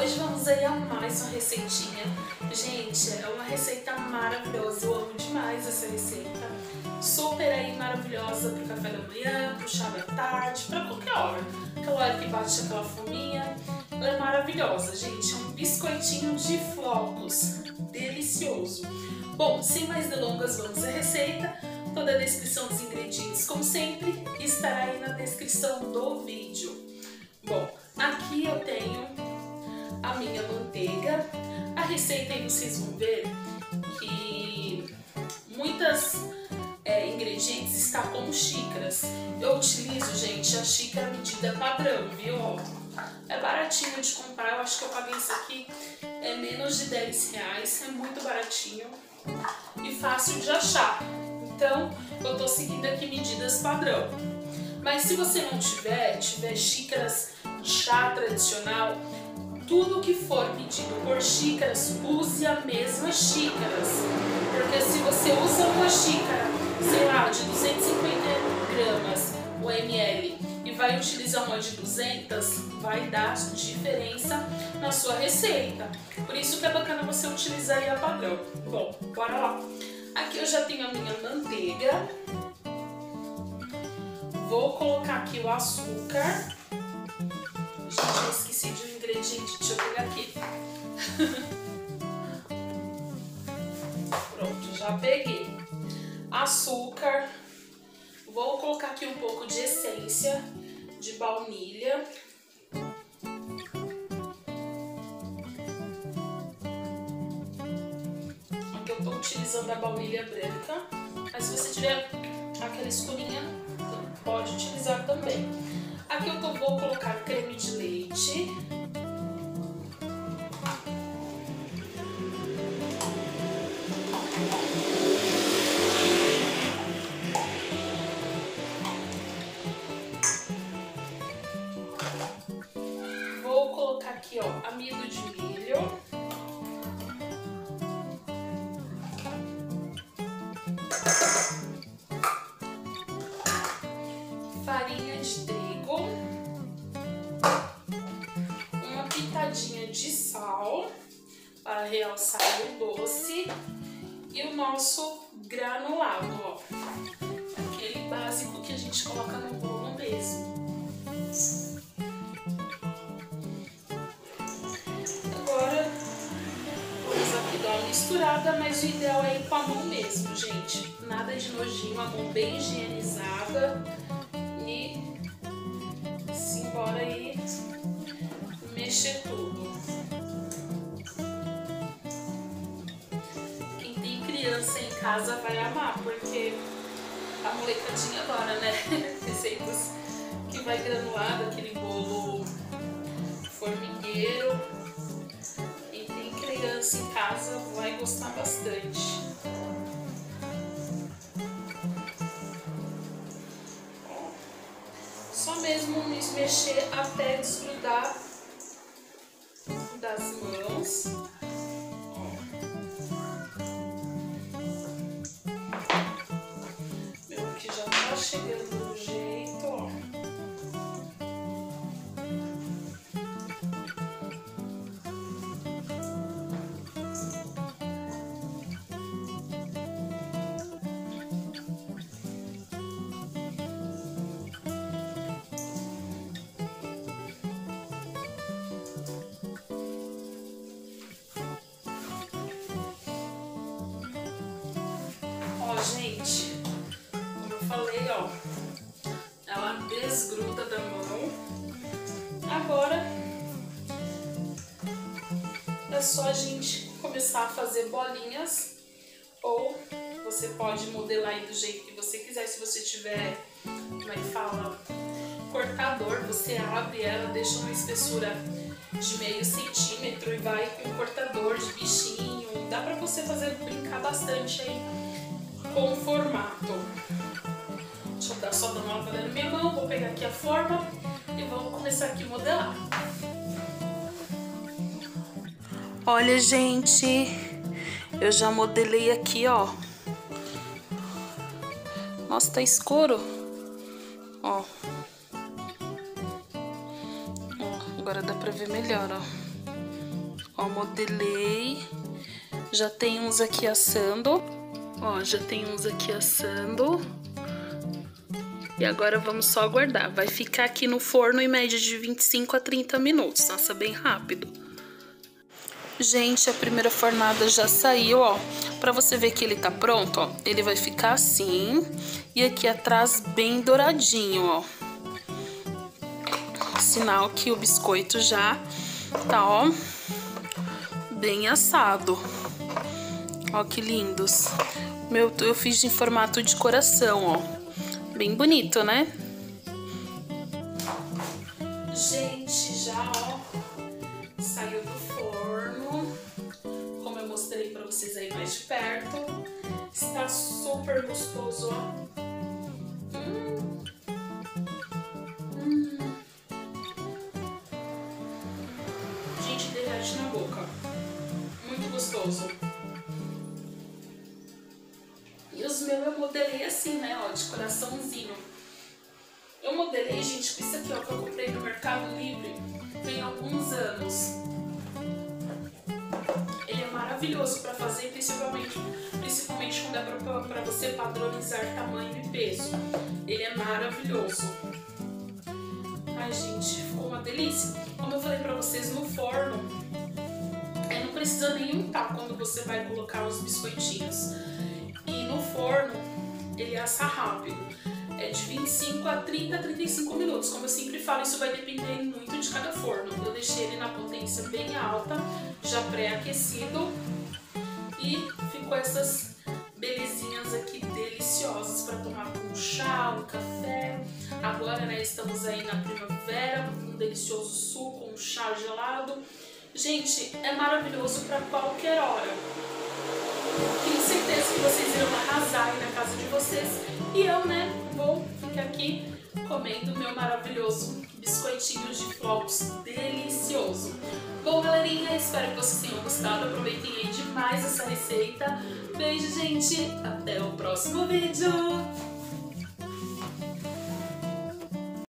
Hoje vamos aí a mais uma receitinha. Gente, é uma receita maravilhosa, eu amo demais essa receita. Super aí maravilhosa pro café da manhã, pro chá da tarde, pra qualquer hora. Aquela hora que bate aquela fominha. Ela é maravilhosa, gente. É um biscoitinho de flocos. Delicioso. Bom, sem mais delongas, vamos à receita. Toda a descrição dos ingredientes, como sempre, estará aí na descrição do vídeo. Bom, aqui eu tenho a minha manteiga. A receita aí vocês vão ver que muitas ingredientes está como xícaras. Eu utilizo, gente, a xícara medida padrão, viu? É baratinho de comprar, eu acho que eu paguei isso aqui menos de R$10, é muito baratinho e fácil de achar. Então, eu tô seguindo aqui medidas padrão. Mas se você não tiver xícaras de chá tradicional, tudo que for medido por xícaras, use a mesma xícaras. Porque se você usa uma xícara, sei lá, de 250 gramas, o ml, e vai utilizar uma de 200, vai dar diferença na sua receita. Por isso que é bacana você utilizar aí a padrão. Bom, bora lá. Aqui eu já tenho a minha manteiga. Vou colocar aqui o açúcar. Gente, eu esqueci de um ingrediente, deixa eu pegar aqui. Pronto, já peguei. Açúcar. Vou colocar aqui um pouco de essência de baunilha. Aqui eu estou utilizando a baunilha branca, mas se você tiver aquela escurinha, pode utilizar também. Aqui eu vou colocar creme de leite. Vou colocar aqui, ó, amido de milho. Farinha de trigo. Uma pitadinha de sal para realçar o doce. E o nosso granulado, ó. Aquele básico que a gente coloca no bolo mesmo. Agora, vamos aqui dar uma misturada, mas o ideal é ir com a mão mesmo, gente. Nada de nojinho, a mão bem higienizada. E simbora aí mexer tudo. Quem tem criança em casa vai amar, porque a molecadinha adora, né? Receitas que vai granulado, aquele bolo formigueiro. Quem tem criança em casa vai gostar bastante. Só mesmo mexer até desgrudar das mãos. Meu que já tá chegando no jeito, ó. Gente, como eu falei, ó, ela desgruda da mão. Agora é só a gente começar a fazer bolinhas, ou você pode modelar aí do jeito que você quiser. Se você tiver, como é que fala, cortador, você abre ela, deixa uma espessura de meio centímetro e vai com um cortador de bichinho. Dá pra você brincar bastante aí com o formato. Deixa eu só dar uma lavada na minha mão, vou pegar aqui a forma e vamos começar aqui a modelar. Olha, gente, eu já modelei aqui, ó. Nossa, tá escuro. Ó. Ó, agora dá pra ver melhor, ó. Ó, modelei. Já tem uns aqui assando. Ó, já tem uns aqui assando. E agora vamos só aguardar. Vai ficar aqui no forno em média de 25 a 30 minutos. Assa bem rápido. Gente, a primeira fornada já saiu, ó. Pra você ver que ele tá pronto, ó. Ele vai ficar assim. E aqui atrás bem douradinho, ó. Sinal que o biscoito já tá, ó, bem assado. Ó que lindos. Eu fiz em formato de coração, ó. Bem bonito, né? Gente, já, ó, saiu do forno. Como eu mostrei pra vocês aí mais de perto. Está super gostoso, ó. Gente, derrete na boca. Muito gostoso. E os meus eu modelei assim, né, ó, de coraçãozinho. Eu modelei, gente, com isso aqui, ó, que eu comprei no Mercado Livre tem alguns anos. Ele é maravilhoso pra fazer, principalmente quando é pra você padronizar tamanho e peso. Ele é maravilhoso. Ai, gente, ficou uma delícia. Como eu falei pra vocês, no forno, não precisa nem untar quando você vai colocar os biscoitinhos. E no forno, ele assa rápido. É de 25 a 30 a 35 minutos. Como eu sempre falo, isso vai depender muito de cada forno. Eu deixei ele na potência bem alta, já pré-aquecido. E ficou essas belezinhas aqui deliciosas para tomar com chá, um café. Agora, né, estamos aí na primavera, um delicioso suco, um chá gelado. Gente, é maravilhoso para qualquer hora. Tenho certeza que vocês irão arrasar aí na casa de vocês. E eu, né, vou ficar aqui comendo meu maravilhoso biscoitinho de flocos delicioso. Bom, galerinha, espero que vocês tenham gostado. Aproveitem aí demais essa receita. Beijo, gente. Até o próximo vídeo.